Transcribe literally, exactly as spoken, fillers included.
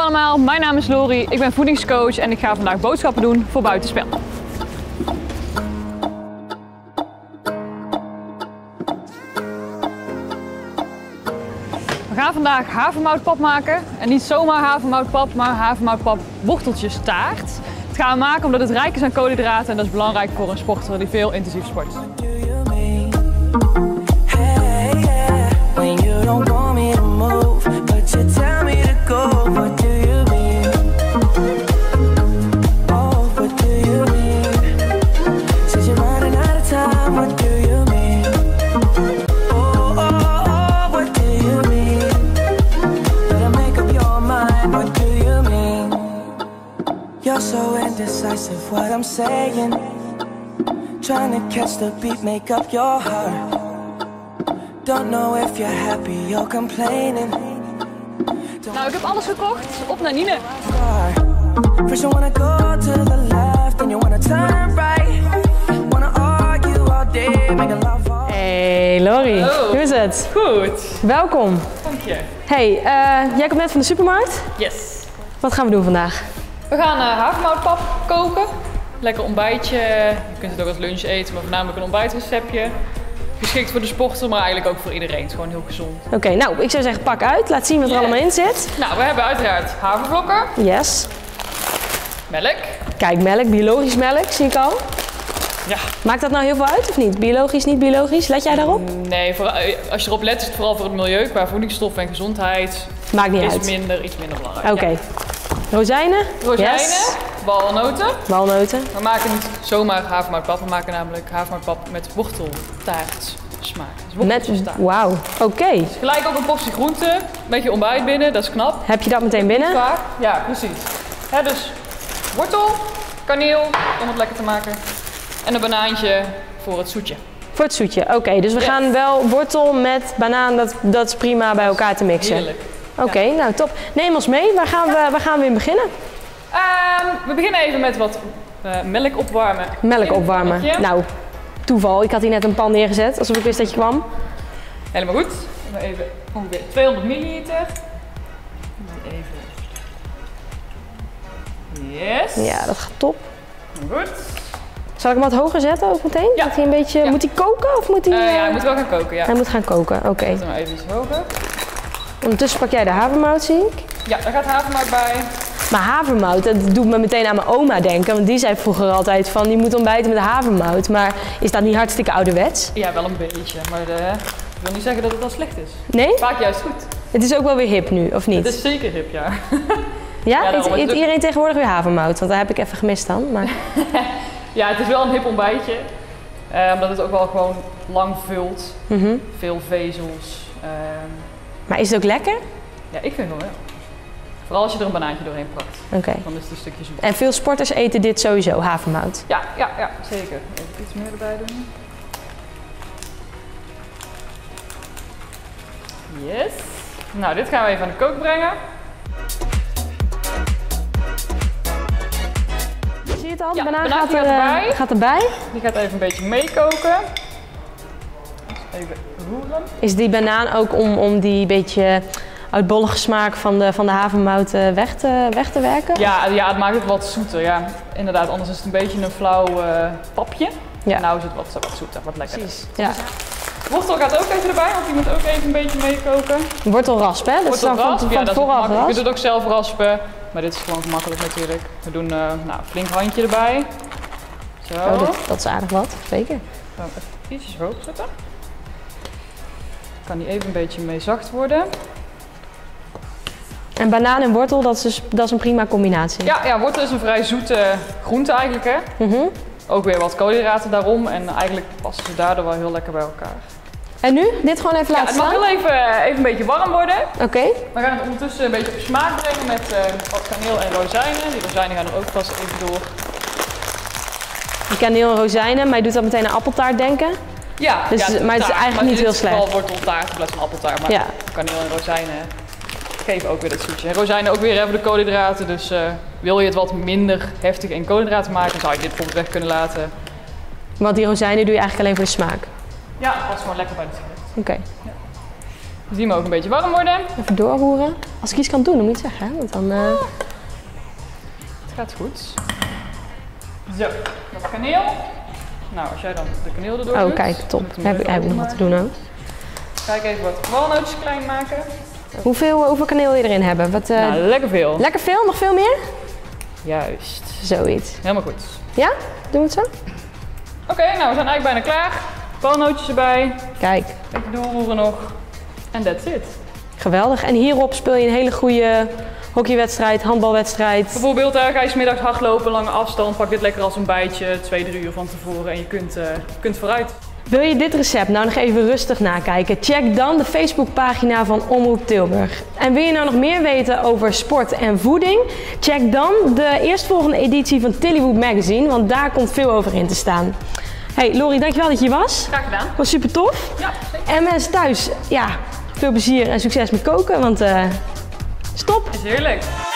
allemaal, mijn naam is Lori, ik ben voedingscoach en ik ga vandaag boodschappen doen voor Buitenspel. We gaan vandaag havermoutpap maken en niet zomaar havermoutpap, maar havermoutpap worteltjes taart. Dat gaan we maken omdat het rijk is aan koolhydraten en dat is belangrijk voor een sporter die veel intensief sport. You're so indecisive what I'm saying. Trying to catch the beat, make up your heart. Don't know if you're happy or complaining. Nou, ik heb alles gekocht. Op naar Nine. First you wanna go to the left, then you wanna turn right. Wanna argue all day, make a love all. Hey Lori, Hallo. hoe is het? Goed. Welkom. Dank je. Hey, uh, jij komt net van de supermarkt. Yes. Wat gaan we doen vandaag? We gaan uh, havermoutpap koken. Lekker ontbijtje. Je kunt het ook als lunch eten, maar voornamelijk een ontbijtreceptje. Geschikt voor de sporter, maar eigenlijk ook voor iedereen. Het is gewoon heel gezond. Oké, okay, nou ik zou zeggen pak uit. Laat zien wat er Yeah. allemaal in zit. Nou, we hebben uiteraard havervlokken. Yes. Melk. Kijk, melk, biologisch melk, zie ik al. Ja. Maakt dat nou heel veel uit of niet? Biologisch, niet biologisch? Let jij daarop? Nee, voor, als je erop let is het vooral voor het milieu, qua voedingsstoffen en gezondheid. Maakt niet is uit. minder, iets minder belangrijk. Oké. Okay. Ja. Rozijnen? Rozijnen, Yes. walnoten. Walnoten. We maken niet zomaar havermoutpap, we maken namelijk havermoutpap met worteltaart smaak. Dus Met, wauw, oké. Okay. Dus gelijk ook een portie groente, een beetje ontbijt binnen, dat is knap. Heb je dat meteen binnen? Vaak. Ja, precies. He, dus wortel, kaneel om het lekker te maken en een banaantje voor het zoetje. Voor het zoetje, oké. Okay, dus we yes. gaan wel wortel met banaan, dat, dat is prima bij elkaar te mixen. Heerlijk. Oké, okay, ja. Nou top. Neem ons mee, waar gaan, ja. we, waar gaan we in beginnen? Um, we beginnen even met wat uh, melk opwarmen. Melk opwarmen. Nou, toeval. Ik had hier net een pan neergezet, alsof ik wist dat je kwam. Helemaal goed. Even ongeveer tweehonderd milliliter. Even. Yes. Ja, dat gaat top. Goed. Zal ik hem wat hoger zetten ook meteen? Ja. Dat hij een beetje, ja. Moet hij koken of moet hij... Uh, ja, hij moet wel gaan koken, ja. Hij moet gaan koken, oké. Okay. Zet hem even iets hoger. Ondertussen pak jij de havermout, zie ik. Ja, daar gaat havermout bij. Maar havermout, dat doet me meteen aan mijn oma denken. Want die zei vroeger altijd van, je moet ontbijten met havermout. Maar is dat niet hartstikke ouderwets? Ja, wel een beetje. Maar de, ik wil niet zeggen dat het al slecht is. Nee? Vaak juist goed. Het is ook wel weer hip nu, of niet? Het is zeker hip, ja. Ja? ja eet, eet ook... iedereen tegenwoordig weer havermout? Want daar heb ik even gemist dan. Maar... ja, het is wel een hip ontbijtje. Uh, omdat het ook wel gewoon lang vult. Mm-hmm. Veel vezels. Uh, maar is het ook lekker? Ja, ik vind het wel. Vooral als je er een banaantje doorheen pakt. Oké. Okay. Dan is het een stukje zoet. En veel sporters eten dit sowieso, havermout? Ja, ja, ja, zeker. Even iets meer erbij doen. Yes. Nou, dit gaan we even aan de kook brengen. Zie je het al? De ja, banaan gaat, er, erbij. gaat erbij. Die gaat even een beetje meekoken. Even roeren. Is die banaan ook om, om die beetje uitbollige smaak van de, van de havermout weg te, weg te werken? Ja, ja, het maakt het wat zoeter. Ja. Inderdaad, anders is het een beetje een flauw uh, papje. Ja. Nou is het wat, wat zoeter, wat lekkerder. Precies. Ja. Wortel gaat ook even erbij, want die moet ook even een beetje meekoken. Wortelrasp, hè? Dat is dan van, van ja, tevoren al Je kunt het ook zelf raspen, maar dit is gewoon gemakkelijk natuurlijk. We doen uh, nou, een flink handje erbij. Zo. Oh, dat, dat is aardig wat, zeker. Gaan we even ietsjes hoog zetten. Kan die even een beetje mee zacht worden. En banaan en wortel, dat is, dus, dat is een prima combinatie. Ja, ja, wortel is een vrij zoete groente eigenlijk, hè. Mm-hmm. Ook weer wat koolhydraten daarom en eigenlijk passen ze daardoor wel heel lekker bij elkaar. En nu? Dit gewoon even ja, laten staan? Het mag heel even, even een beetje warm worden. Oké. Okay. We gaan het ondertussen een beetje op smaak brengen met uh, wat kaneel en rozijnen. Die rozijnen gaan er ook vast even door. Die kaneel en rozijnen, maar je doet dat meteen aan appeltaart denken? Ja, dus, ja het maar het is taart, eigenlijk maar niet heel slecht. Het is vooral worteltaart in plaats van appeltaart, maar ja. Kaneel en rozijnen geven ook weer dat zoetje. En rozijnen ook weer even de koolhydraten, dus uh, wil je het wat minder heftig in koolhydraten maken, zou je dit bijvoorbeeld weg kunnen laten. Want die rozijnen doe je eigenlijk alleen voor de smaak? Ja, het past gewoon lekker bij het gerecht. Oké. Okay. Ja. Die mogen een beetje warm worden. Even doorroeren. Als ik iets kan doen, dan moet je het zeggen. Hè? Want dan, uh... Het gaat goed. Zo, wat kaneel. Nou, als jij dan de kaneel erdoor doet. Oh, doet, kijk, top. Heb ik, heb ik nog wat te doen ook. Ga ik even wat walnootjes klein maken. Hoeveel, hoeveel kaneel wil je erin hebben? Wat, uh... Nou, lekker veel. Lekker veel? Nog veel meer? Juist. Zoiets. Helemaal goed. Ja? Doen we het zo? Oké, okay, nou we zijn eigenlijk bijna klaar. Walnootjes erbij. Kijk. Even doorroeren nog. En that's it. Geweldig. En hierop speel je een hele goede hockeywedstrijd, handbalwedstrijd. Bijvoorbeeld, uh, ga je 's middags hardlopen, lange afstand. Pak dit lekker als een bijtje, twee, drie uur van tevoren. En je kunt, uh, kunt vooruit. Wil je dit recept nou nog even rustig nakijken? Check dan de Facebookpagina van Omroep Tilburg. En wil je nou nog meer weten over sport en voeding? Check dan de eerstvolgende editie van Tillywood Magazine, want daar komt veel over in te staan. Hey Lori, dankjewel dat je hier was. Graag gedaan. Was super tof. Ja, zeker. En mensen thuis, ja, veel plezier en succes met koken, want uh, stop. Is heerlijk.